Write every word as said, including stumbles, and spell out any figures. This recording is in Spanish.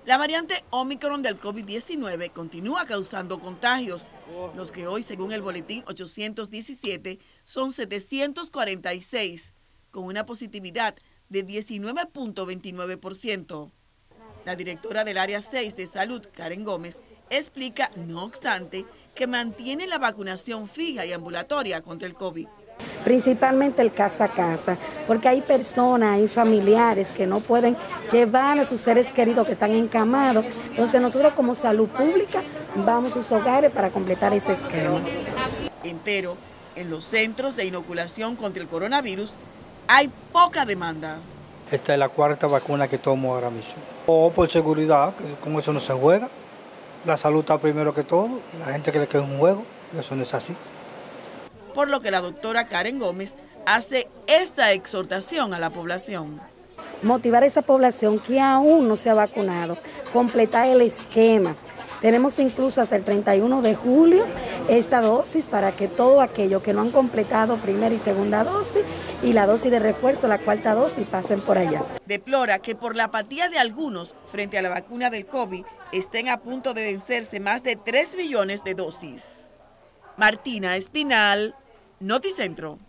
La variante Omicron del COVID diecinueve continúa causando contagios, los que hoy, según el boletín ochocientos diecisiete, son setecientos cuarenta y seis, con una positividad de diecinueve punto veintinueve por ciento. La directora del Área seis de Salud, Karen Gómez, explica, no obstante, que mantiene la vacunación fija y ambulatoria contra el COVID. Principalmente el casa a casa, porque hay personas, hay familiares que no pueden llevar a sus seres queridos que están encamados. Entonces nosotros como salud pública vamos a sus hogares para completar ese esquema. Empero, en los centros de inoculación contra el coronavirus hay poca demanda. Esta es la cuarta vacuna que tomo ahora mismo. O por seguridad, que con eso no se juega. La salud está primero que todo, la gente cree que es un juego, y eso no es así. Por lo que la doctora Karen Gómez hace esta exhortación a la población. Motivar a esa población que aún no se ha vacunado, completar el esquema. Tenemos incluso hasta el treinta y uno de julio esta dosis para que todo aquello que no han completado primera y segunda dosis y la dosis de refuerzo, la cuarta dosis, pasen por allá. Deplora que por la apatía de algunos frente a la vacuna del COVID estén a punto de vencerse más de tres millones de dosis. Martina Espinal, Noticentro.